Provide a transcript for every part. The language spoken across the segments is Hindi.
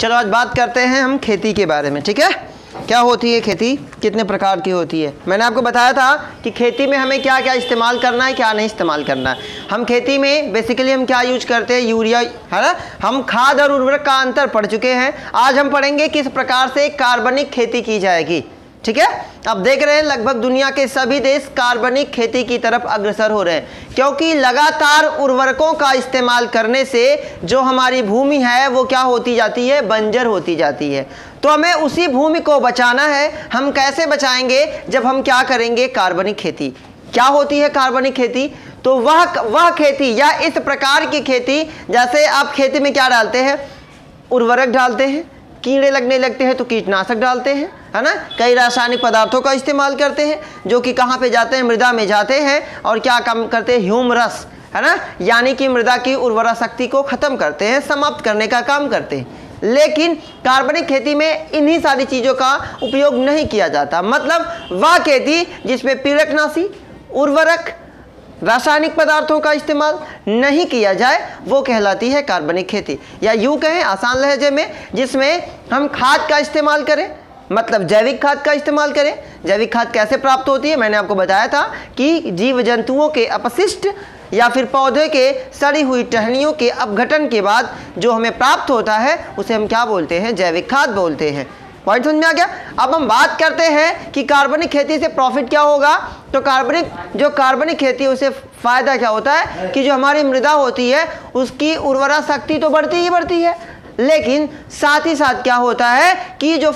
चलो आज बात करते हैं हम खेती के बारे में, ठीक है। क्या होती है खेती, कितने प्रकार की होती है। मैंने आपको बताया था कि खेती में हमें क्या क्या इस्तेमाल करना है, क्या नहीं इस्तेमाल करना है। हम खेती में बेसिकली हम क्या यूज करते हैं, यूरिया, है ना। हम खाद और उर्वरक का अंतर पढ़ चुके हैं। आज हम पढ़ेंगे किस प्रकार से कार्बनिक खेती की जाएगी, ठीक है। अब देख रहे हैं लगभग दुनिया के सभी देश कार्बनिक खेती की तरफ अग्रसर हो रहे हैं, क्योंकि लगातार उर्वरकों का इस्तेमाल करने से जो हमारी भूमि है वो क्या होती जाती है, बंजर होती जाती है। तो हमें उसी भूमि को बचाना है। हम कैसे बचाएंगे, जब हम क्या करेंगे, कार्बनिक खेती। क्या होती है कार्बनिक खेती, तो वह खेती या इस प्रकार की खेती, जैसे आप खेती में क्या डालते हैं, उर्वरक डालते हैं, कीड़े लगने लगते हैं तो कीटनाशक डालते हैं, है ना। कई रासायनिक पदार्थों का इस्तेमाल करते हैं जो कि कहाँ पे जाते हैं, मृदा में जाते हैं और क्या काम करते हैं, ह्यूमरस, है ना, यानी कि मृदा की उर्वरा शक्ति को खत्म करते हैं, समाप्त करने का काम करते हैं। लेकिन कार्बनिक खेती में इन्हीं सारी चीज़ों का उपयोग नहीं किया जाता। मतलब वह खेती जिसमें पीड़कनाशी, उर्वरक, रासायनिक पदार्थों का इस्तेमाल नहीं किया जाए वो कहलाती है कार्बनिक खेती। या यूँ कहें आसान लहजे में, जिसमें हम खाद का इस्तेमाल करें, मतलब जैविक खाद का इस्तेमाल करें। जैविक खाद कैसे प्राप्त होती है, मैंने आपको बताया था कि जीव जंतुओं के अपशिष्ट या फिर पौधे के सड़ी हुई टहनियों के अपघटन के बाद जो हमें प्राप्त होता है उसे हम क्या बोलते हैं, जैविक खाद बोलते हैं। पॉइंट समझ में आ गया। अब हम बात करते हैं कि कार्बनिक खेती से प्रॉफिट क्या होगा। तो कार्बनिक खेती, उसे फायदा क्या होता है कि जो हमारी मृदा होती है उसकी उर्वरा शक्ति तो बढ़ती ही बढ़ती है, लेकिन साथ ही साथ क्या होता है कि जो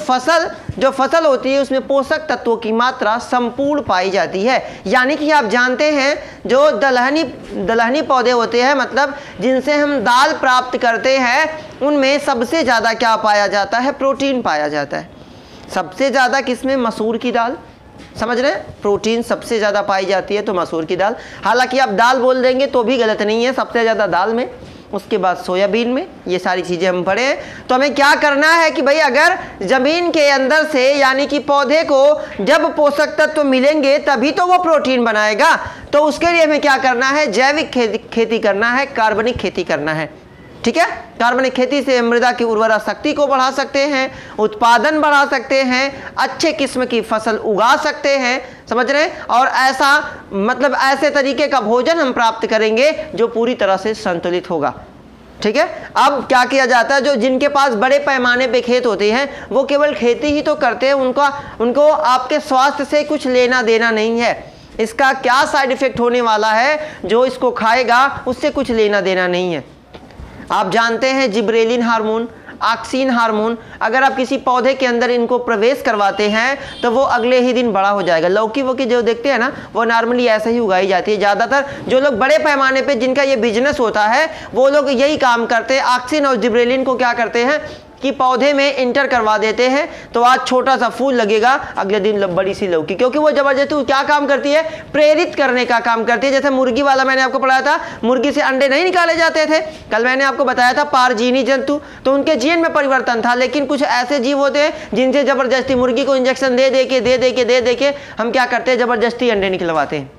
फसल होती है उसमें पोषक तत्वों की मात्रा संपूर्ण पाई जाती है। यानी कि आप जानते हैं जो दलहनी पौधे होते हैं, मतलब जिनसे हम दाल प्राप्त करते हैं, उनमें सबसे ज़्यादा क्या पाया जाता है, प्रोटीन पाया जाता है। सबसे ज़्यादा किसमें, मसूर की दाल, समझ रहे हैं, प्रोटीन सबसे ज़्यादा पाई जाती है तो मसूर की दाल। हालांकि आप दाल बोल देंगे तो भी गलत नहीं है, सबसे ज़्यादा दाल में, उसके बाद सोयाबीन में, ये सारी चीज़ें हम पढ़े हैं। तो हमें क्या करना है कि भाई अगर ज़मीन के अंदर से, यानी कि पौधे को जब पोषक तत्व मिलेंगे तभी तो वो प्रोटीन बनाएगा। तो उसके लिए हमें क्या करना है, जैविक खेती करना है, कार्बनिक खेती करना है, ठीक है। कार्बनिक खेती से मृदा की उर्वरा शक्ति को बढ़ा सकते हैं, उत्पादन बढ़ा सकते हैं, अच्छे किस्म की फसल उगा सकते हैं, समझ रहे हैं। और ऐसा मतलब ऐसे तरीके का भोजन हम प्राप्त करेंगे जो पूरी तरह से संतुलित होगा, ठीक है। अब क्या किया जाता है, जो जिनके पास बड़े पैमाने पे खेत होते हैं वो केवल खेती ही तो करते हैं, उनको आपके स्वास्थ्य से कुछ लेना देना नहीं है। इसका क्या साइड इफेक्ट होने वाला है, जो इसको खाएगा उससे कुछ लेना देना नहीं है। आप जानते हैं जिब्रेलिन हार्मोन, ऑक्सिन हार्मोन, अगर आप किसी पौधे के अंदर इनको प्रवेश करवाते हैं तो वो अगले ही दिन बड़ा हो जाएगा। लौकी वोकी जो देखते हैं ना, वो नॉर्मली ऐसे ही उगाई जाती है। ज़्यादातर जो लोग बड़े पैमाने पे जिनका ये बिजनेस होता है वो लोग यही काम करते हैं। ऑक्सिन और जिब्रेलिन को क्या करते हैं कि पौधे में इंटर करवा देते हैं, तो आज छोटा सा फूल लगेगा, अगले दिन बड़ी सी लौकी, क्योंकि वो जबरदस्ती क्या काम करती है, प्रेरित करने का काम करती है। जैसे मुर्गी वाला मैंने आपको पढ़ाया था, मुर्गी से अंडे नहीं निकाले जाते थे, कल मैंने आपको बताया था, पारजीनी जंतु, तो उनके जीन में परिवर्तन था। लेकिन कुछ ऐसे जीव होते हैं जिनसे जबरदस्ती मुर्गी को इंजेक्शन दे दे के हम क्या करते हैं, जबरदस्ती अंडे निकलवाते हैं।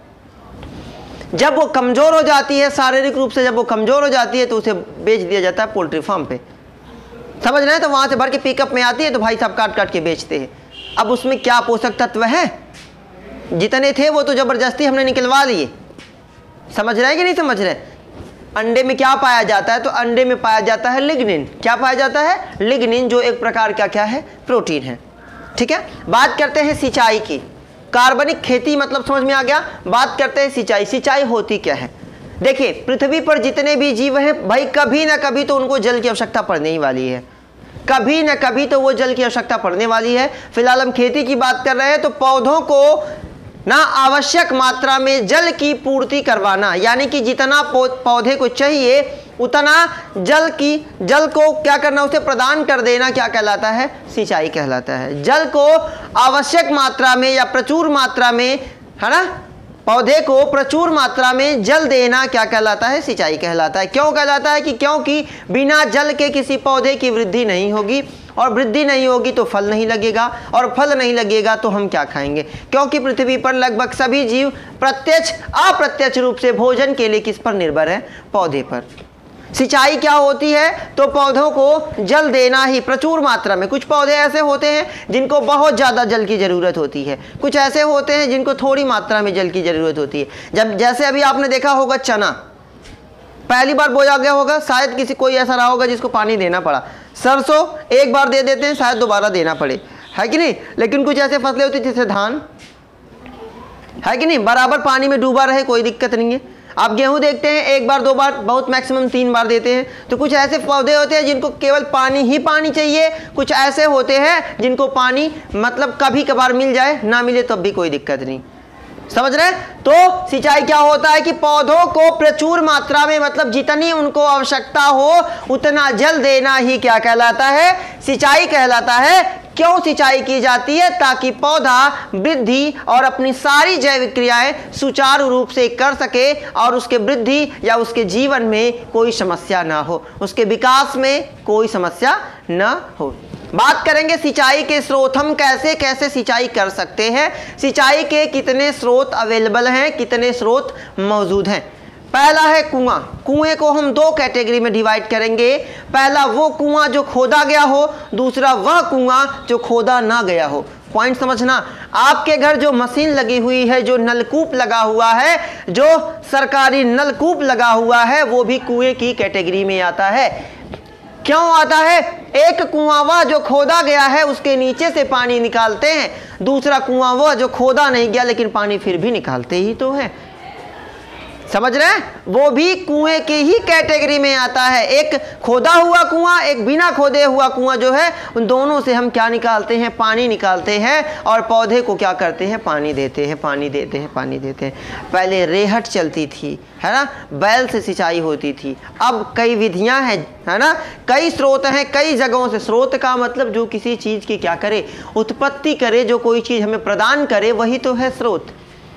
जब वो कमजोर हो जाती है शारीरिक रूप से, जब वो कमजोर हो जाती है तो उसे बेच दिया जाता है पोल्ट्री फार्म पे, समझ रहे हैं। तो वहाँ से भर के पिकअप में आती है तो भाई साहब काट काट के बेचते हैं। अब उसमें क्या पोषक तत्व है, जितने थे वो तो ज़बरदस्ती हमने निकलवा लिए, समझ रहे हैं कि नहीं समझ रहे। अंडे में क्या पाया जाता है, तो अंडे में पाया जाता है लिग्निन। क्या पाया जाता है, लिग्निन, जो एक प्रकार का क्या है, प्रोटीन है, ठीक है। बात करते हैं सिंचाई की। कार्बनिक खेती मतलब समझ में आ गया। बात करते हैं सिंचाई। सिंचाई होती क्या है, देखिए पृथ्वी पर जितने भी जीव हैं भाई, कभी ना कभी तो उनको जल की आवश्यकता पड़ने ही वाली है, कभी ना कभी तो वो जल की आवश्यकता पड़ने वाली है। फिलहाल हम खेती की बात कर रहे हैं, तो पौधों को ना आवश्यक मात्रा में जल की पूर्ति करवाना, यानी कि जितना पौधे को चाहिए उतना जल को क्या करना, उसे प्रदान कर देना, क्या कहलाता है, सिंचाई कहलाता है। जल को आवश्यक मात्रा में या प्रचुर मात्रा में, है ना, पौधे को प्रचुर मात्रा में जल देना क्या कहलाता है, सिंचाई कहलाता है। क्यों कहलाता है, कि क्योंकि बिना जल के किसी पौधे की वृद्धि नहीं होगी, और वृद्धि नहीं होगी तो फल नहीं लगेगा, और फल नहीं लगेगा तो हम क्या खाएंगे। क्योंकि पृथ्वी पर लगभग सभी जीव प्रत्यक्ष अप्रत्यक्ष रूप से भोजन के लिए किस पर निर्भर है, पौधे पर। सिंचाई क्या होती है? तो पौधों को जल देना ही प्रचुर मात्रा में। कुछ पौधे ऐसे होते हैं जिनको बहुत ज़्यादा जल की ज़रूरत होती है, कुछ ऐसे होते हैं जिनको थोड़ी मात्रा में जल की ज़रूरत होती है। जब जैसे अभी आपने देखा होगा चना पहली बार बोया गया होगा, शायद किसी कोई ऐसा रहा होगा जिसको पानी देना पड़ा। सरसों एक बार दे देते हैं, शायद दोबारा देना पड़े, है कि नहीं। लेकिन कुछ ऐसे फसलें होती हैं जैसे धान, है कि नहीं, बराबर पानी में डूबा रहे कोई दिक्कत नहीं है। आप गेहूं देखते हैं एक बार 2 बार, बहुत मैक्सिमम 3 बार देते हैं। तो कुछ ऐसे पौधे होते हैं जिनको केवल पानी ही पानी चाहिए, कुछ ऐसे होते हैं जिनको पानी मतलब कभी कभार मिल जाए, ना मिले तब भी कोई दिक्कत नहीं। समझ रहे? तो सिंचाई क्या होता है कि पौधों को प्रचुर मात्रा में मतलब जितनी उनको आवश्यकता हो उतना जल देना ही क्या कहलाता है? सिंचाई कहलाता है। क्यों सिंचाई की जाती है? ताकि पौधा वृद्धि और अपनी सारी जैविक क्रियाएं सुचारू रूप से कर सके और उसके वृद्धि या उसके जीवन में कोई समस्या ना हो, उसके विकास में कोई समस्या ना हो। बात करेंगे सिंचाई के स्रोत, हम कैसे कैसे सिंचाई कर सकते हैं, सिंचाई के कितने स्रोत अवेलेबल हैं, कितने स्रोत मौजूद हैं। पहला है कुआं। कुएं को हम 2 कैटेगरी में डिवाइड करेंगे। पहला वो कुआं जो खोदा गया हो, दूसरा वह कुआं जो खोदा ना गया हो। पॉइंट समझना, आपके घर जो मशीन लगी हुई है, जो नलकूप लगा हुआ है, जो सरकारी नलकूप लगा हुआ है, वो भी कुएं की कैटेगरी में आता है। क्यों आता है? एक कुआं वह जो खोदा गया है उसके नीचे से पानी निकालते हैं, दूसरा कुआं वह जो खोदा नहीं गया लेकिन पानी फिर भी निकालते ही तो है। समझ रहे हैं? वो भी कुएं की ही कैटेगरी में आता है। एक खोदा हुआ कुआं, एक बिना खोदे हुआ कुआं जो है, उन दोनों से हम क्या निकालते हैं? पानी निकालते हैं और पौधे को क्या करते हैं? पानी देते हैं, पानी देते हैं, पानी देते हैं। पहले रेहट चलती थी, है ना, बैल से सिंचाई होती थी। अब कई विधियां हैं, है ना, कई स्रोत हैं, कई जगहों से। स्रोत का मतलब जो किसी चीज़ की क्या करे? उत्पत्ति करे, जो कोई चीज़ हमें प्रदान करे, वही तो है स्रोत।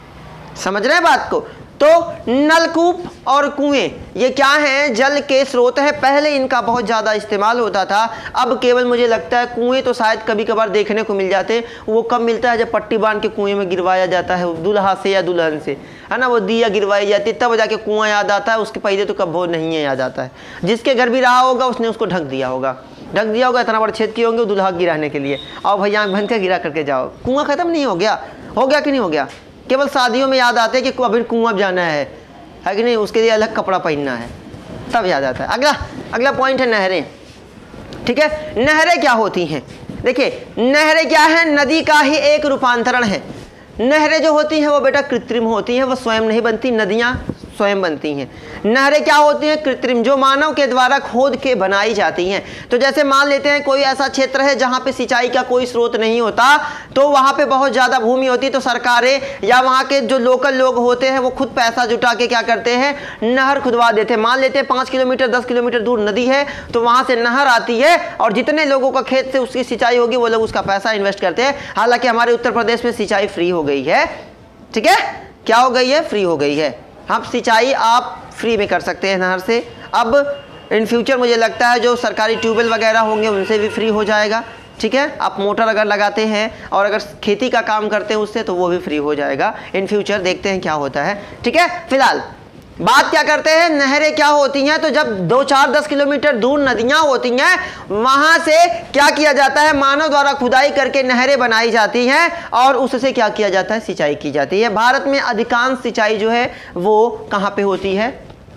समझ रहे हैं बात को? तो नलकूप और कुएं ये क्या हैं? जल के स्रोत हैं। पहले इनका बहुत ज़्यादा इस्तेमाल होता था, अब केवल मुझे लगता है कुएं तो शायद कभी कभार देखने को मिल जाते। वो कब मिलता है? जब पट्टी बांध के कुएं में गिरवाया जाता है दूल्हा से या दुल्हन से, है ना, वो दिया गिरवाई जाती है, तब जाके कुआं याद आता है। उसके पहले तो कब वो नहीं है याद आता है। जिसके घर भी रहा होगा उसने उसको ढक दिया होगा, इतना बड़ा छेद किए होंगे दुल्हा गिराने के लिए। आओ भैया आँख बंद कर गिरा करके जाओ। कुआं खत्म नहीं हो गया? हो गया कि नहीं हो गया? केवल शादियों में याद आते हैं कि अभी कुआं जाना है कि नहीं, उसके लिए अलग कपड़ा पहनना है, तब याद आता है। अगला पॉइंट है नहरें। ठीक है, नहरें क्या होती हैं? देखिए, नहरें क्या है? नदी का ही एक रूपांतरण है। नहरें जो होती हैं वो बेटा कृत्रिम होती हैं, वो स्वयं नहीं बनती, नदियाँ स्वयं बनती हैं। नहरें क्या होती हैं? कृत्रिम, जो मानव के द्वारा खोद के बनाई जाती हैं। तो जैसे मान लेते हैं कोई ऐसा क्षेत्र है जहाँ पे सिंचाई का कोई स्रोत नहीं होता, तो वहाँ पे बहुत ज़्यादा भूमि होती है, तो सरकारें या वहाँ के जो लोकल लोग होते हैं वो खुद पैसा जुटा के क्या करते हैं? नहर खुदवा देते हैं। मान लेते हैं 5 किलोमीटर 10 किलोमीटर दूर नदी है, तो वहाँ से नहर आती है और जितने लोगों का खेत से उसकी सिंचाई होगी वो लोग उसका पैसा इन्वेस्ट करते हैं। हालांकि हमारे उत्तर प्रदेश में सिंचाई फ्री हो गई है। ठीक है, क्या हो गई है? फ्री हो गई है। हम सिंचाई आप फ्री में कर सकते हैं नहर से। अब इन फ्यूचर मुझे लगता है जो सरकारी ट्यूबवेल वगैरह होंगे उनसे भी फ्री हो जाएगा। ठीक है, आप मोटर अगर लगाते हैं और अगर खेती का काम करते हैं उससे, तो वो भी फ्री हो जाएगा इन फ्यूचर। देखते हैं क्या होता है। ठीक है, फिलहाल बात क्या करते हैं? नहरें क्या होती हैं? तो जब 2-4-10 किलोमीटर दूर नदियां होती हैं, वहां से क्या किया जाता है? मानव द्वारा खुदाई करके नहरें बनाई जाती हैं और उससे क्या किया जाता है? सिंचाई की जाती है। भारत में अधिकांश सिंचाई जो है वो कहां पे होती है?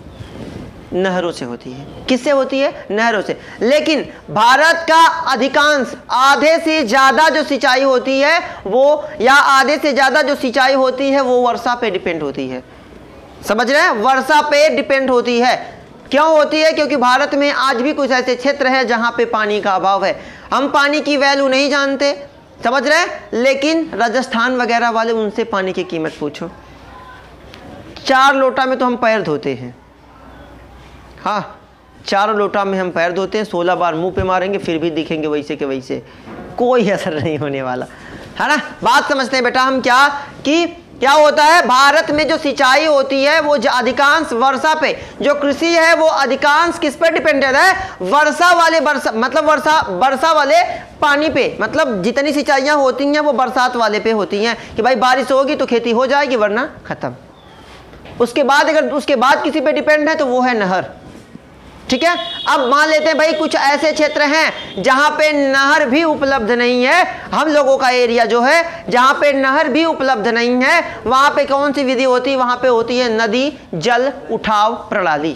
नहरों से होती है। किससे होती है? नहरों से। लेकिन भारत का अधिकांश, आधे से ज़्यादा जो सिंचाई होती है वो, या आधे से ज़्यादा जो सिंचाई होती है वो वर्षा पे डिपेंड होती है। समझ रहे हैं? वर्षा पे डिपेंड होती है। क्यों होती है? क्योंकि भारत में आज भी कुछ ऐसे क्षेत्र हैं जहां पे पानी का अभाव है। हम पानी की वैल्यू नहीं जानते, समझ रहे हैं, लेकिन राजस्थान वगैरह वाले, उनसे पानी की कीमत पूछो। 4 लोटा में तो हम पैर धोते हैं। हाँ, 4 लोटा में हम पैर धोते हैं, 16 बार मुंह पे मारेंगे फिर भी दिखेंगे वैसे के वैसे, कोई असर नहीं होने वाला, है ना। बात समझते हैं बेटा हम क्या होता है? भारत में जो सिंचाई होती है वो अधिकांश वर्षा पे, जो कृषि है वो अधिकांश किस पे डिपेंडेंट है? वर्षा वाले पानी पे। मतलब जितनी सिंचाइयाँ होती हैं वो बरसात वाले पे होती हैं कि भाई बारिश होगी तो खेती हो जाएगी, वरना खत्म। उसके बाद अगर उसके बाद किसी पे डिपेंड है तो वो है नहर। ठीक है। अब मान लेते हैं भाई कुछ ऐसे क्षेत्र हैं जहां पे नहर भी उपलब्ध नहीं है, हम लोगों का एरिया जो है जहां पे नहर भी उपलब्ध नहीं है, वहां पे कौन सी विधि होती है? वहां पे होती है नदी जल उठाव प्रणाली।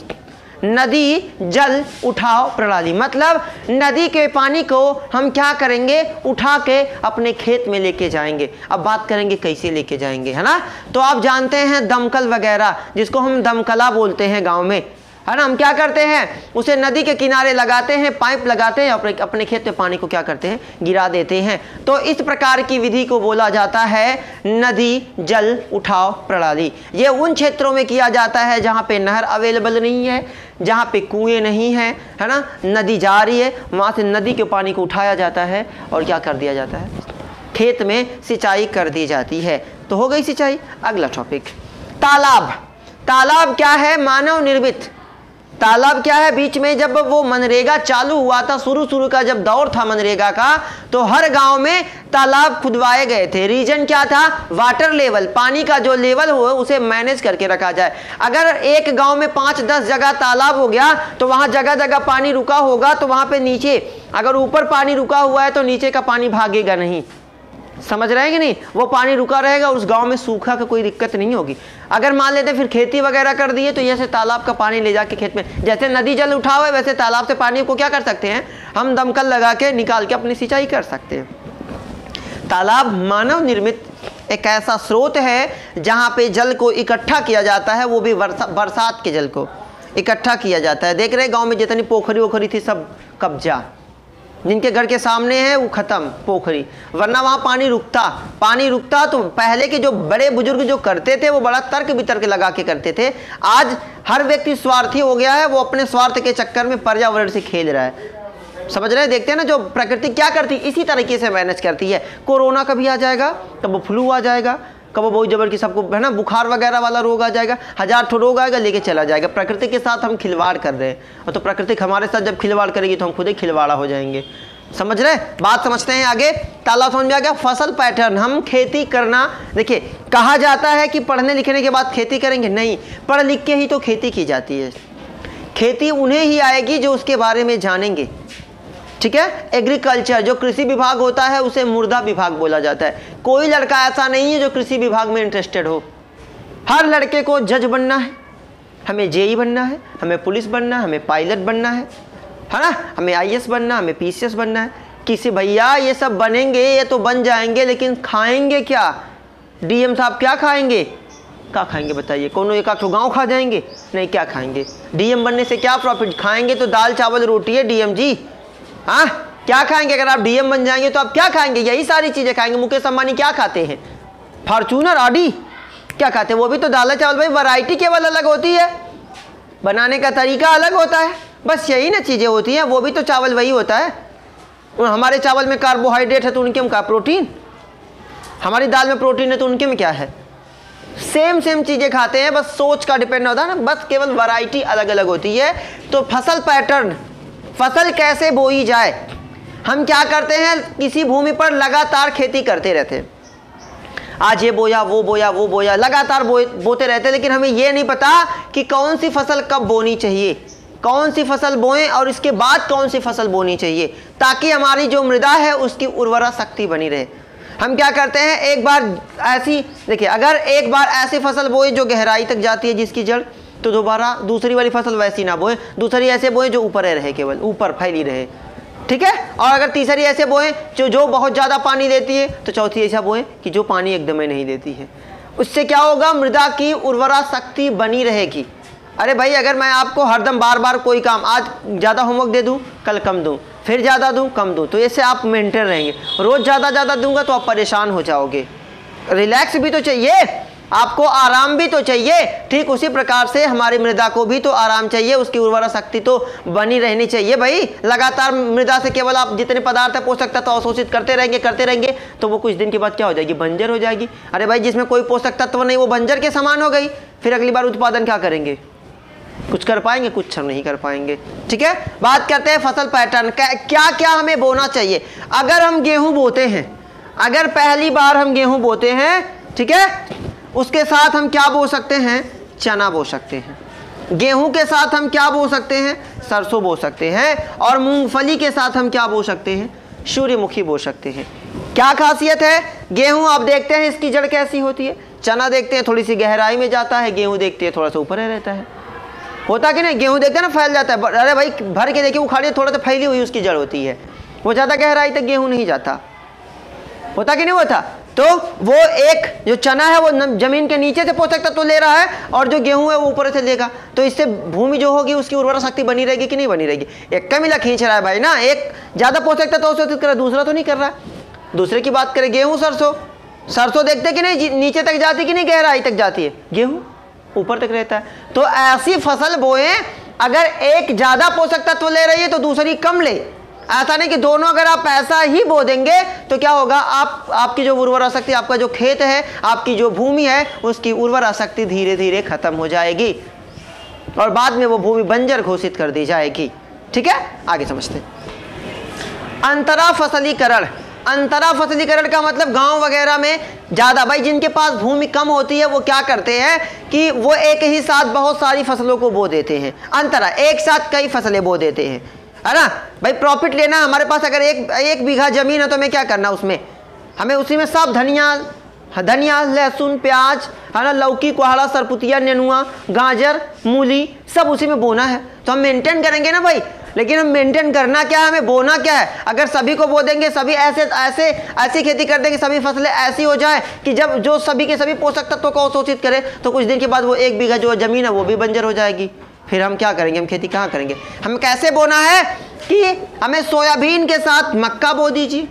नदी जल उठाव प्रणाली मतलब नदी के पानी को हम क्या करेंगे? उठा के अपने खेत में लेके जाएंगे। अब बात करेंगे कैसे लेके जाएंगे, है ना। तो आप जानते हैं दमकल वगैरह, जिसको हम दमकला बोलते हैं गांव में, है ना। हम क्या करते हैं? उसे नदी के किनारे लगाते हैं, पाइप लगाते हैं, अपने खेत में पानी को क्या करते हैं? गिरा देते हैं। तो इस प्रकार की विधि को बोला जाता है नदी जल उठाव प्रणाली। ये उन क्षेत्रों में किया जाता है जहाँ पे नहर अवेलेबल नहीं है, जहाँ पे कुएं नहीं है, है ना। नदी जा रही है, वहाँ से नदी के पानी को उठाया जाता है और क्या कर दिया जाता है? खेत में सिंचाई कर दी जाती है। तो हो गई सिंचाई। अगला टॉपिक तालाब। तालाब क्या है? मानव निर्मित। तालाब क्या है? बीच में जब वो मनरेगा चालू हुआ था, शुरू का जब दौर था मनरेगा का, तो हर गांव में तालाब खुदवाए गए थे। रीजन क्या था? वाटर लेवल, पानी का जो लेवल हो उसे मैनेज करके रखा जाए। अगर एक गांव में 5-10 जगह तालाब हो गया तो वहां जगह जगह पानी रुका होगा, तो वहां पे नीचे अगर ऊपर पानी रुका हुआ है तो नीचे का पानी भागेगा नहीं। समझ रहे हैं कि नहीं? वो पानी रुका रहेगा, उस गांव में सूखा का कोई दिक्कत नहीं होगी। अगर मान लेते फिर खेती वगैरह कर दिए तो जैसे तालाब का पानी ले जाके खेत में, जैसे नदी जल उठाओ है वैसे तालाब से पानी को क्या कर सकते हैं? हम दमकल लगा के निकाल के अपनी सिंचाई कर सकते हैं। तालाब मानव निर्मित एक ऐसा स्रोत है जहाँ पे जल को इकट्ठा किया जाता है, वो भी बरसात के जल को इकट्ठा किया जाता है। देख रहे गाँव में जितनी पोखरी वोखरी थी सब कब्जा, जिनके घर के सामने है वो खत्म पोखरी, वरना वहाँ पानी रुकता। तो पहले के जो बड़े बुजुर्ग जो करते थे वो बड़ा तर्क वितर्क लगा के करते थे। आज हर व्यक्ति स्वार्थी हो गया है, वो अपने स्वार्थ के चक्कर में पर्यावरण से खेल रहा है। समझ रहे हैं? देखते हैं ना जो प्रकृति क्या करती है, इसी तरीके से मैनेज करती है। कोरोना कभी आ जाएगा, कब फ्लू आ जाएगा, कब बहुत जबर की सबको, है ना, बुखार वगैरह वाला रोग आ जाएगा, 1000 ठो रोग आएगा लेके चला जाएगा। प्रकृति के साथ हम खिलवाड़ कर रहे हैं, और तो प्रकृति हमारे साथ जब खिलवाड़ करेगी तो हम खुद ही खिलवाड़ा हो जाएंगे। समझ रहे? बात समझते हैं आगे। तालाब समझ में आ गया। फसल पैटर्न, हम खेती करना, देखिए कहा जाता है कि पढ़ने लिखने के बाद खेती करेंगे, नहीं, पढ़ लिख के ही तो खेती की जाती है। खेती उन्हें ही आएगी जो उसके बारे में जानेंगे। ठीक है। एग्रीकल्चर जो कृषि विभाग होता है उसे मुर्दा विभाग बोला जाता है। कोई लड़का ऐसा नहीं है जो कृषि विभाग में इंटरेस्टेड हो। हर लड़के को जज बनना है, हमें जेई बनना है, हमें पुलिस बनना है, हमें पायलट बनना है ना, हमें आईएएस बनना, हमें पीसीएस बनना है। किसी भैया ये सब बनेंगे, ये तो बन जाएंगे, लेकिन खाएंगे क्या? डीएम साहब क्या खाएंगे? क्या खाएंगे बताइए? कोनो एक आध गाँव खा जाएंगे? नहीं, क्या खाएंगे? डीएम बनने से क्या प्रॉफिट? खाएंगे तो दाल चावल रोटी है डीएम जी। हाँ, क्या खाएंगे? अगर आप डीएम बन जाएंगे तो आप क्या खाएंगे? यही सारी चीजें खाएंगे। मुकेश अंबानी क्या खाते हैं? फॉर्चूनर, ऑडी क्या खाते हैं? वो भी तो दाल चावल। भाई वैरायटी केवल अलग होती है, बनाने का तरीका अलग होता है, बस यही ना चीजें होती हैं। वो भी तो चावल वही होता है। हमारे चावल में कार्बोहाइड्रेट है तो उनके में क्या प्रोटीन, हमारी दाल में प्रोटीन है तो उनके में क्या है? सेम चीजें खाते हैं, बस सोच का डिपेंड होता है ना, बस केवल वैरायटी अलग अलग होती है। तो फसल पैटर्न, फसल कैसे बोई जाए, हम क्या करते हैं? किसी भूमि पर लगातार खेती करते रहते हैं। आज ये बोया, वो बोया, वो बोया, लगातार बोते रहते हैं, लेकिन हमें ये नहीं पता कि कौन सी फसल कब बोनी चाहिए, कौन सी फसल बोएं और इसके बाद कौन सी फसल बोनी चाहिए, ताकि हमारी जो मृदा है उसकी उर्वरा शक्ति बनी रहे। हम क्या करते हैं? एक बार ऐसी, देखिए, अगर एक बार ऐसी फसल बोए जो गहराई तक जाती है जिसकी जड़, तो दोबारा दूसरी वाली फसल वैसी ना बोए, दूसरी ऐसे बोए जो ऊपर रहे, केवल ऊपर फैली रहे। ठीक है। और अगर तीसरी ऐसे बोए जो बहुत ज़्यादा पानी देती है, तो चौथी ऐसा बोए कि जो पानी एकदम ही नहीं देती है। उससे क्या होगा? मृदा की उर्वरा शक्ति बनी रहेगी। अरे भाई, अगर मैं आपको हरदम बार बार कोई काम, आज ज़्यादा होमवर्क दे दूँ, कल कम दूँ, फिर ज़्यादा दूँ, कम दूँ, तो इससे आप मेंटेन रहेंगे। रोज़ ज़्यादा दूंगा तो आप परेशान हो जाओगे। रिलैक्स भी तो चाहिए आपको, आराम भी तो चाहिए। ठीक उसी प्रकार से हमारी मृदा को भी तो आराम चाहिए, उसकी उर्वरा शक्ति तो बनी रहनी चाहिए। भाई लगातार मृदा से केवल आप जितने पदार्थ है पोषक तत्व अवशोषित करते रहेंगे तो वो कुछ दिन के बाद क्या हो जाएगी? बंजर हो जाएगी। अरे भाई, जिसमें कोई पोषक तत्व नहीं वो बंजर के समान हो गई। फिर अगली बार उत्पादन क्या करेंगे? कुछ कर पाएंगे? कुछ नहीं कर पाएंगे। ठीक है। बात करते हैं फसल पैटर्न, क्या क्या हमें बोना चाहिए। अगर हम गेहूं बोते हैं, अगर पहली बार हम गेहूं बोते हैं, ठीक है, उसके साथ हम क्या बो सकते हैं? चना बो सकते हैं। गेहूं के साथ हम क्या बो सकते हैं, सरसों बो सकते हैं, और मूंगफली के साथ हम क्या बो सकते हैं, सूर्यमुखी बो सकते हैं। क्या खासियत है, गेहूं आप देखते हैं इसकी जड़ कैसी होती है, चना देखते हैं थोड़ी सी गहराई में जाता है, गेहूं देखते हैं थोड़ा सा ऊपर रहता है, होता कि नहीं, गेहूं देखते हैं ना फैल जाता है, अरे भाई भर के देखिए उखाड़िए थोड़ा सा फैली हुई उसकी जड़ होती है, वो ज़्यादा गहराई तक गेहूं नहीं जाता, होता कि नहीं होता। तो वो एक जो चना है वो जमीन के नीचे से पोषक तत्व तो ले रहा है, और जो गेहूं है वो ऊपर से लेगा, तो इससे भूमि जो होगी उसकी उर्वरा शक्ति बनी रहेगी कि नहीं बनी रहेगी। एक का मिला खींच रहा है भाई ना, एक ज़्यादा पोषक तत्व अवशोषित कर रहा है, दूसरा तो नहीं कर रहा है। दूसरे की बात करें गेहूँ सरसों, सरसों देखते कि नहीं नीचे तक जाती कि नहीं गहराई तक जाती है, गेहूँ ऊपर तक रहता है। तो ऐसी फसल बोएं अगर एक ज़्यादा पोषक तत्व ले रही है तो दूसरी कम ले, ऐसा नहीं कि दोनों अगर आप ऐसा ही बो देंगे तो क्या होगा, आपकी जो उर्वरा शक्ति, आपका जो खेत है, आपकी जो भूमि है, उसकी उर्वरा शक्ति धीरे धीरे खत्म हो जाएगी और बाद में वो भूमि बंजर घोषित कर दी जाएगी। ठीक है, आगे समझते हैं। अंतरा फसलीकरण, अंतरा फसलीकरण का मतलब गांव वगैरह में ज़्यादा भाई जिनके पास भूमि कम होती है वो क्या करते हैं कि वो एक ही साथ बहुत सारी फसलों को बो देते हैं। अंतरा एक साथ कई फसलें बो देते हैं, है ना भाई, प्रॉफिट लेना। हमारे पास अगर एक बीघा जमीन है तो हमें क्या करना, उसमें हमें उसी में सब धनिया लहसुन प्याज, है ना, लौकी कोहड़ा सरपुतिया नेनुआ गाजर मूली सब उसी में बोना है। तो हम मेंटेन करेंगे ना भाई, लेकिन हम मेंटेन करना क्या है, हमें बोना क्या है। अगर सभी को बो देंगे, सभी ऐसी खेती कर देंगे, सभी फसलें ऐसी हो जाए कि जब जो सभी के सभी पोषक तत्वों को अवशोषित करे, तो कुछ दिन के बाद वो एक बीघा जो जमीन है वो भी बंजर हो जाएगी। फिर हम क्या करेंगे, हम खेती कहाँ करेंगे। हम कैसे बोना है कि हमें सोयाबीन के साथ मक्का बो दीजिए,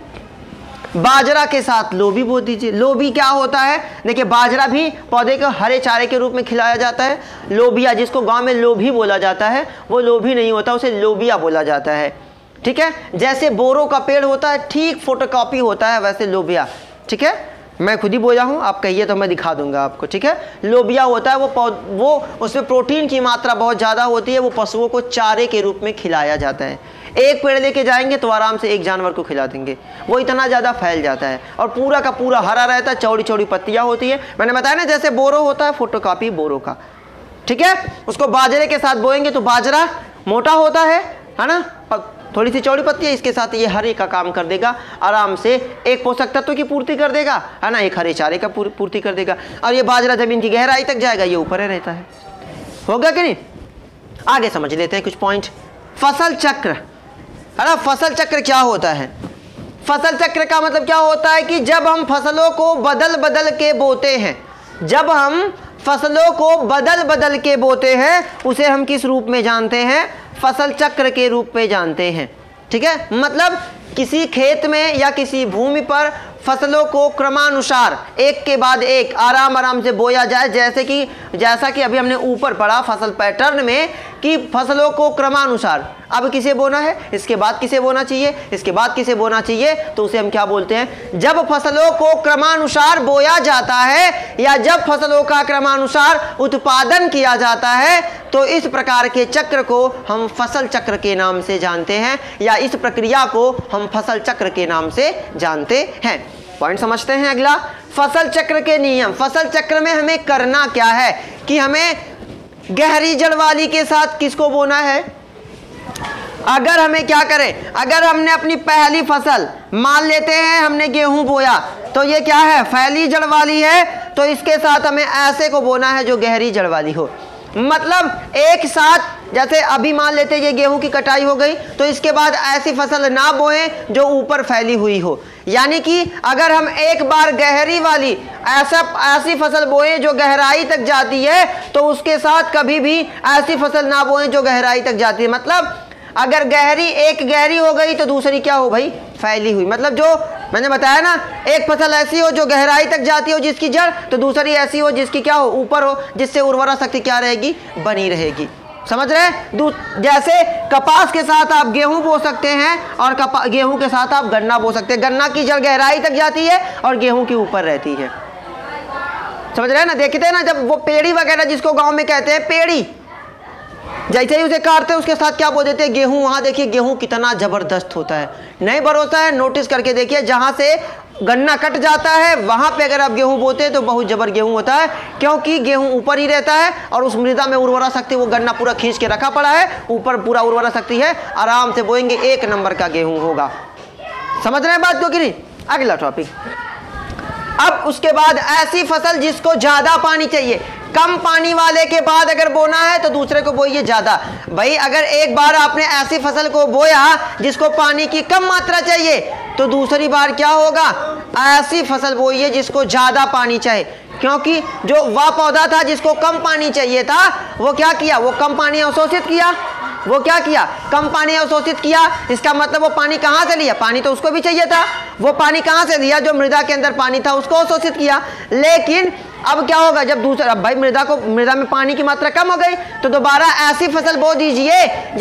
बाजरा के साथ लोबी बो दीजिए। लोबी क्या होता है, देखिए बाजरा भी पौधे को हरे चारे के रूप में खिलाया जाता है। लोबिया जिसको गांव में लोभी बोला जाता है, वो लोभी नहीं होता, उसे लोबिया बोला जाता है। ठीक है, जैसे बोरो का पेड़ होता है ठीक फोटोकॉपी होता है, वैसे लोबिया। ठीक है, मैं खुद ही बोला हूँ, आप कहिए तो मैं दिखा दूंगा आपको। ठीक है, लोबिया होता है वो उसमें प्रोटीन की मात्रा बहुत ज़्यादा होती है, वो पशुओं को चारे के रूप में खिलाया जाता है। एक पेड़ लेके जाएंगे तो आराम से एक जानवर को खिला देंगे, वो इतना ज़्यादा फैल जाता है और पूरा का पूरा हरा रहता है, चौड़ी चौड़ी पत्तियाँ होती है। मैंने बताया ना जैसे बोरो होता है, फोटोकॉपी बोरो का। ठीक है, उसको बाजरे के साथ बोएंगे तो बाजरा मोटा होता है ना, और थोड़ी सी चौड़ी पत्ती है, इसके साथ ये हरे का काम कर देगा, आराम से एक पोषक तत्व की पूर्ति कर देगा, है ना, एक हरे चारे का पूर्ति कर देगा। और ये बाजरा जमीन की गहराई तक जाएगा, ये ऊपर रहता है। हो गया कि नहीं, आगे समझ लेते हैं कुछ पॉइंट। फसल चक्र, है ना, फसल चक्र क्या होता है। फसल चक्र का मतलब क्या होता है कि जब हम फसलों को बदल बदल के बोते हैं, जब हम फसलों को बदल बदल के बोते हैं, उसे हम किस रूप में जानते हैं, फसल चक्र के रूप में जानते हैं। ठीक है, मतलब किसी खेत में या किसी भूमि पर फसलों को क्रमानुसार एक के बाद एक आराम से बोया जाए, जैसा कि अभी हमने ऊपर पढ़ा फसल पैटर्न में कि फसलों को क्रमानुसार अब किसे बोना है, इसके बाद किसे बोना चाहिए, इसके बाद किसे बोना चाहिए, तो उसे हम क्या बोलते हैं। जब फसलों को क्रमानुसार बोया जाता है या जब फसलों का क्रमानुसार उत्पादन किया जाता है, तो इस प्रकार के चक्र को हम फसल चक्र के नाम से जानते हैं, या इस प्रक्रिया को हम फसल चक्र के नाम से जानते हैं। पॉइंट समझते हैं अगला, फसल चक्र के नियम। फसल चक्र में हमें करना क्या है कि हमें गहरी जड़ वाली के साथ किसको बोना है। अगर हमें क्या करें, अगर हमने अपनी पहली फसल मान लेते हैं हमने गेहूं बोया, तो ये क्या है, फैली जड़ वाली है, तो इसके साथ हमें ऐसे को बोना है जो गहरी जड़ वाली हो। मतलब एक साथ, जैसे अभी मान लेते हैं ये गेहूं की कटाई हो गई, तो इसके बाद ऐसी फसल ना बोएं जो ऊपर फैली हुई हो। यानी कि अगर हम एक बार गहरी वाली ऐसी फसल बोएं जो गहराई तक जाती है, तो उसके साथ कभी भी ऐसी फसल ना बोएं जो गहराई तक जाती है। मतलब अगर एक गहरी हो गई तो दूसरी क्या हो भाई, फैली हुई। मतलब जो मैंने बताया ना, एक फसल ऐसी हो जो गहराई तक जाती हो जिसकी जड़, तो दूसरी ऐसी हो जिसकी क्या हो, ऊपर हो, जिससे उर्वरा शक्ति क्या रहेगी, बनी रहेगी। समझ रहे हैं। जैसे कपास के साथ आप गेहूं बो सकते हैं और गेहूं के साथ आप गन्ना बो सकते हैं। गन्ना की जड़ गहराई तक जाती है और गेहूं की ऊपर रहती है। समझ रहे हैं ना। देखते हैं ना, जब वो पेड़ी वगैरह जिसको गांव में कहते हैं पेड़ी, जैसे ही उसे काटते हैं उसके साथ क्या बोल देते हैं, गेहूं। वहां देखिए गेहूं कितना जबरदस्त होता है, नहीं भरोसा है नोटिस करके देखिए, जहां से गन्ना कट जाता है वहां पे अगर आप गेहूं बोते हैं तो बहुत जबर गेहूं होता है, क्योंकि गेहूं ऊपर ही रहता है और उस मृदा में उर्वरा शक्ति, वो गन्ना पूरा खींच के रखा पड़ा है, ऊपर पूरा उर्वरा शक्ति है, आराम से बोएंगे 1 नंबर का गेहूं होगा। समझ रहे हैं बात को कि नहीं? अगला टॉपिक। अब उसके बाद ऐसी फसल जिसको ज्यादा पानी चाहिए, कम पानी वाले के बाद अगर बोना है तो दूसरे को बोइए ज्यादा। भाई अगर एक बार आपने ऐसी फसल को बोया जिसको पानी की कम मात्रा चाहिए, तो दूसरी बार क्या होगा, ऐसी फसल बोइए जिसको ज्यादा पानी चाहिए, क्योंकि जो वह पौधा था जिसको कम पानी चाहिए था वो क्या किया, वो कम पानी अवशोषित किया। वो क्या किया, कम पानी अवशोषित किया। इसका मतलब वो पानी कहाँ से लिया, पानी तो उसको भी चाहिए था, वो पानी कहाँ से लिया, जो मृदा के अंदर पानी था उसको अवशोषित किया। लेकिन अब क्या होगा, जब दूसरा, अब भाई मृदा में पानी की मात्रा कम हो गई, तो दोबारा ऐसी फसल बो दीजिए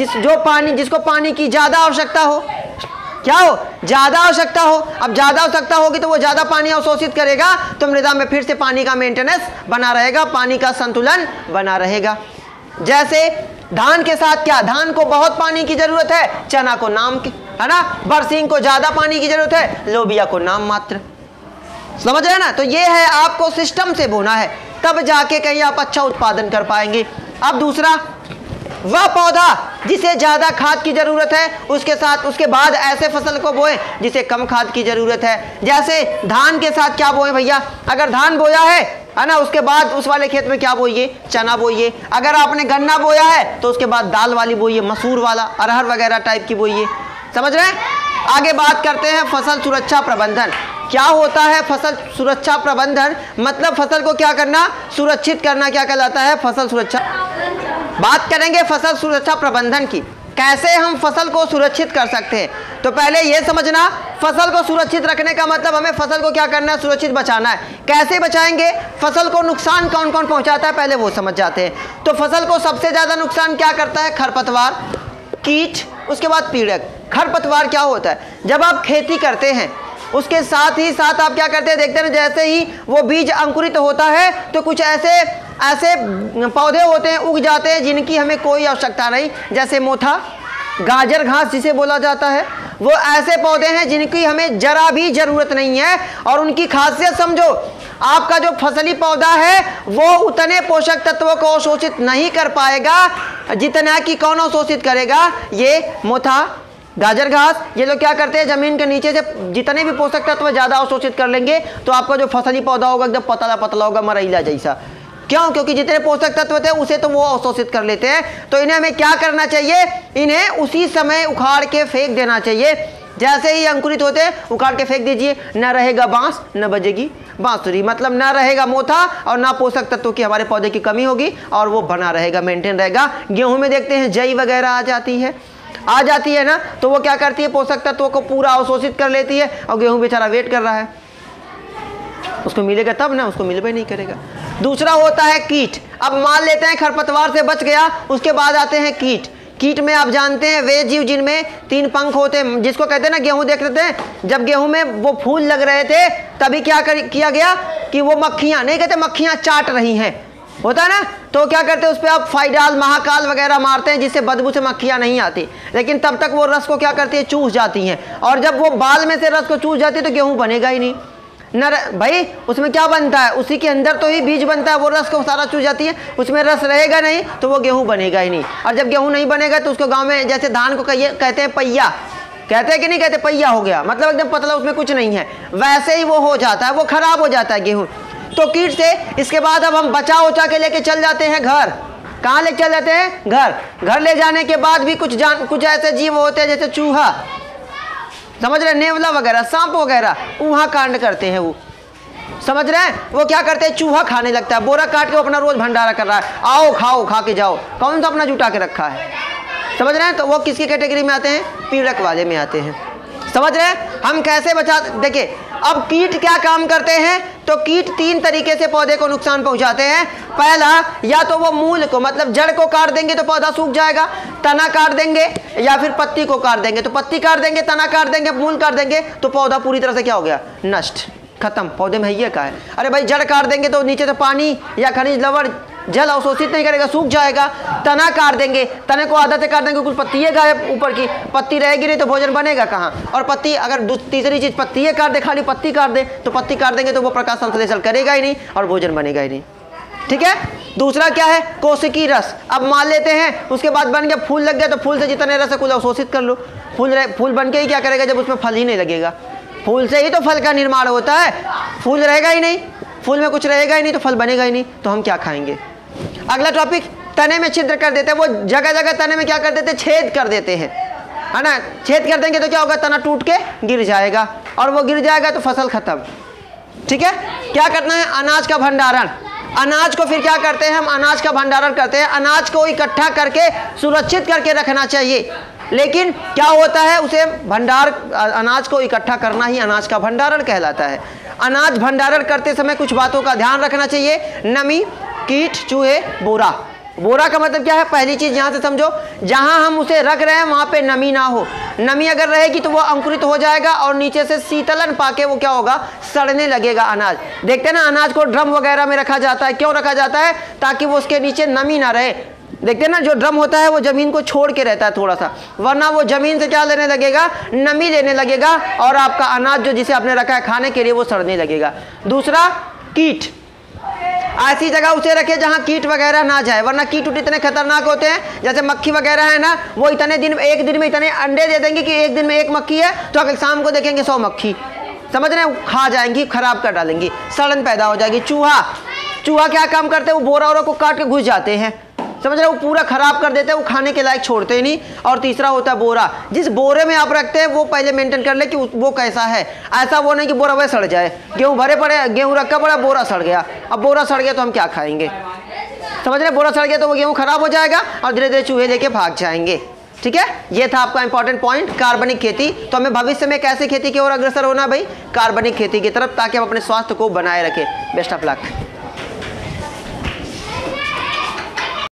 जिसको पानी की ज्यादा आवश्यकता हो। क्या हो, ज्यादा आवश्यकता हो। अब ज्यादा आवश्यकता होगी तो वो ज्यादा पानी अवशोषित करेगा, तो मृदा में फिर से पानी का मेंटेनेंस बना रहेगा, पानी का संतुलन बना रहेगा। जैसे धान के साथ क्या, धान को बहुत पानी की जरूरत है, चना को नाम की, है ना, बरसीम को ज्यादा पानी की जरूरत है, लोबिया को नाम मात्र। समझ रहे हैं ना? तो ये है, आपको सिस्टम से बोना है, तब जाके कहीं आप अच्छा उत्पादन कर पाएंगे। अब दूसरा, वह पौधा जिसे ज्यादा खाद की जरूरत है उसके बाद ऐसे फसल को बोएं जिसे कम खाद की जरूरत है। जैसे धान के साथ क्या बोएं भैया, अगर धान बोया है ना, उसके बाद उस वाले खेत में क्या बोइए, चना बोइए। अगर आपने गन्ना बोया है तो उसके बाद दाल वाली बोइए, मसूर वाला, अरहर वगैरह टाइप की बोइए। समझ रहे हैं? आगे बात करते हैं फसल सुरक्षा प्रबंधन। क्या होता है फसल सुरक्षा प्रबंधन? मतलब फसल को क्या करना, सुरक्षित करना, क्या कहलाता है, फसल सुरक्षा। बात करेंगे फसल सुरक्षा प्रबंधन की, कैसे हम फसल को सुरक्षित कर सकते हैं। तो पहले यह समझना, फसल को सुरक्षित रखने का मतलब हमें फसल को क्या करना है, सुरक्षित बचाना है। कैसे बचाएंगे, फसल को नुकसान कौन कौन पहुंचाता है पहले वो समझ जाते हैं। तो फसल को सबसे ज्यादा नुकसान क्या करता है, खरपतवार, कीट, उसके बाद पीड़क। खरपतवार क्या होता है, जब आप खेती करते हैं उसके साथ ही साथ आप क्या करते हैं, देखते हैं जैसे ही वो बीज अंकुरित होता है तो कुछ ऐसे पौधे होते हैं, उग जाते हैं जिनकी हमें कोई आवश्यकता नहीं, जैसे मोथा, गाजर घास जिसे बोला जाता है, वो ऐसे पौधे हैं जिनकी हमें जरा भी जरूरत नहीं है। और उनकी खासियत समझो, आपका जो फसली पौधा है वो उतने पोषक तत्वों को अवशोषित नहीं कर पाएगा जितना कि कौन अवशोषित करेगा, ये मोथा, गाजर घास। ये लोग क्या करते हैं, जमीन के नीचे से जितने भी पोषक तत्व ज्यादा अवशोषित कर लेंगे, तो आपका जो फसली पौधा होगा एकदम पतला पतला होगा, मरैला जैसा। क्यों? क्योंकि जितने पोषक तत्व थे उसे तो वो अवशोषित कर लेते हैं। तो इन्हें हमें क्या करना चाहिए, इन्हें उसी समय उखाड़ के फेंक देना चाहिए। जैसे ही अंकुरित होते हैं उखाड़ के फेंक दीजिए, न रहेगा बांस न बजेगी बांसुरी। मतलब ना रहेगा मोथा और ना पोषक तत्वों की हमारे पौधे की कमी होगी, और वो बना रहेगा, मेंटेन रहेगा। गेहूं में देखते हैं जई वगैरह आ जाती है ना, तो वो क्या करती है, पोषक तत्वों को पूरा अवशोषित कर लेती है, और गेहूं बेचारा वेट कर रहा है, उसको मिलेगा तब ना, उसको मिलबे नहीं करेगा। दूसरा होता है कीट। अब मान लेते हैं खरपतवार से बच गया, उसके बाद आते हैं कीट। कीट में आप जानते हैं वे जीव जिनमें 3 पंख होते हैं, जिसको कहते हैं ना, गेहूं देख लेते हैं, जब गेहूं में वो फूल लग रहे थे तभी क्या किया गया कि वो मक्खियां, नहीं कहते मक्खियां चाट रही हैं, होता है ना, तो क्या करते हैं उस पर आप फाइडाल, महाकाल वगैरह मारते हैं जिससे बदबू से मक्खियां नहीं आती, लेकिन तब तक वो रस को क्या करती है, चूस जाती हैं। और जब वो बाल में से रस को चूस जाती है तो गेहूं बनेगा ही नहीं न भाई। उसमें क्या बनता है, उसी के अंदर तो ही बीज बनता है, वो रस को सारा चूस जाती है, उसमें रस रहेगा नहीं तो वो गेहूं बनेगा ही नहीं। और जब गेहूं नहीं बनेगा तो उसको गांव में जैसे धान को कहते हैं पहिया, कहते हैं कि नहीं कहते, पहिया हो गया, मतलब एकदम पतला, उसमें कुछ नहीं है, वैसे ही वो हो जाता है, वो खराब हो जाता है गेहूं। तो कीट से इसके बाद अब हम बचा के लेके चल जाते हैं घर। कहाँ ले चल जाते हैं, घर ले जाने के बाद भी कुछ ऐसे जीव होते हैं जैसे चूहा, समझ रहे, नेवला वगैरह, सांप वगैरह, वहाँ कांड करते हैं वो, समझ रहे हैं, वो क्या करते हैं, चूहा खाने लगता है, बोरा काट के वो अपना रोज भंडारा कर रहा है, आओ खाओ, खा के जाओ, कौन सा अपना जुटा के रखा है, समझ रहे हैं। तो वो किसकी कैटेगरी में आते हैं, पीड़क वाले में आते हैं, समझ रहे हैं। हम कैसे बचा, देखिए अब कीट क्या काम करते हैं, तो कीट 3 तरीके से पौधे को नुकसान पहुंचाते हैं। पहला, या तो वो मूल को, मतलब जड़ को काट देंगे तो पौधा सूख जाएगा, तना काट देंगे, या फिर पत्ती को काट देंगे, तो पत्ती काट देंगे, तना काट देंगे, मूल काट देंगे, तो पौधा पूरी तरह से क्या हो गया, नष्ट, खत्म, पौधे में ये का है। अरे भाई जड़ काट देंगे तो नीचे से पानी या खनिज लवण जल अवशोषित नहीं करेगा, सूख जाएगा। तना काट देंगे, तने को आधा से काट देंगे, कुछ पत्तियाँ गायब ऊपर की, पत्ती रहेगी नहीं तो भोजन बनेगा कहाँ। और पत्ती अगर तीसरी चीज़ पत्तियाँ काट दे, खाली पत्ती काट दे, तो पत्ती काट देंगे तो वो प्रकाश संश्लेषण करेगा ही नहीं और भोजन बनेगा ही नहीं। ठीक है। दूसरा क्या है, कोशिकी रस। अब मान लेते हैं उसके बाद बन गया, फूल लग गया, तो फूल से जितने रस है कुल अवशोषित कर लो। फूल बन के ही क्या करेगा जब उसमें फल ही नहीं लगेगा। फूल से ही तो फल का निर्माण होता है, फूल रहेगा ही नहीं, फूल में कुछ रहेगा ही नहीं तो फल बनेगा ही नहीं, तो हम क्या खाएंगे। अगला टॉपिक, तने में छिद्र कर देते हैं। वो जगह जगह तने में क्या कर देते हैं, छेद कर देते हैं, है ना। छेद कर देंगे तो क्या होगा, तना टूट के गिर जाएगा, और वो गिर जाएगा तो फसल खत्म। ठीक है। क्या करना है, अनाज का भंडारण। अनाज को फिर क्या करते हैं हम, अनाज का भंडारण करते हैं। अनाज को इकट्ठा करके सुरक्षित करके रखना चाहिए, लेकिन क्या होता है उसे अनाज को इकट्ठा करना ही अनाज का भंडारण कहलाता है। अनाज भंडारण करते समय कुछ बातों का ध्यान रखना चाहिए। नमी, कीट, चूहे, बोरा। बोरा का मतलब क्या है, पहली चीज यहाँ से समझो, जहाँ हम उसे रख रहे हैं वहाँ पे नमी ना हो। नमी अगर रहेगी तो वो अंकुरित हो जाएगा और नीचे से शीतलन पाके वो क्या होगा, सड़ने लगेगा अनाज। देखते हैं ना, अनाज को ड्रम वगैरह में रखा जाता है, क्यों रखा जाता है, ताकि वो उसके नीचे नमी ना रहे। देखते हैं ना, जो ड्रम होता है वो जमीन को छोड़ के रहता है थोड़ा सा, वरना वो जमीन से क्या लेने लगेगा, नमी लेने लगेगा, और आपका अनाज जो जिसे आपने रखा है खाने के लिए वो सड़ने लगेगा। दूसरा, कीट। ऐसी जगह उसे रखे जहाँ कीट वगैरह ना जाए, वरना कीट इतने खतरनाक होते हैं, जैसे मक्खी वगैरह है ना, वो इतने दिन, एक दिन में इतने अंडे दे देंगे कि एक दिन में एक मक्खी है तो अगर शाम को देखेंगे 100 मक्खी, समझ रहे हैं, खा जाएंगी, खराब कर डालेंगी, सड़न पैदा हो जाएगी। चूहा क्या काम करते हैं, वो बोरा वोरा को काट के घुस जाते हैं, समझ रहे, वो पूरा खराब कर देते हैं, वो खाने के लायक छोड़ते ही नहीं। और तीसरा होता है बोरा। जिस बोरे में आप रखते हैं वो पहले मेंटेन कर ले कि वो कैसा है, ऐसा वो नहीं कि बोरा वह सड़ जाए। गेहूं भरे पड़े, गेहूं रखा पड़ा, बोरा सड़ गया, अब बोरा सड़ गया तो हम क्या खाएंगे, समझ रहे, बोरा सड़ गया तो वो गेहूं खराब हो जाएगा और धीरे धीरे चूहे लेके भाग जाएंगे। ठीक है, ये था आपका इंपॉर्टेंट पॉइंट, कार्बनिक खेती। तो हमें भविष्य में कैसे खेती की ओर अग्रसर होना भाई, कार्बनिक खेती की तरफ, ताकि हम अपने स्वास्थ्य को बनाए रखें। Best of luck.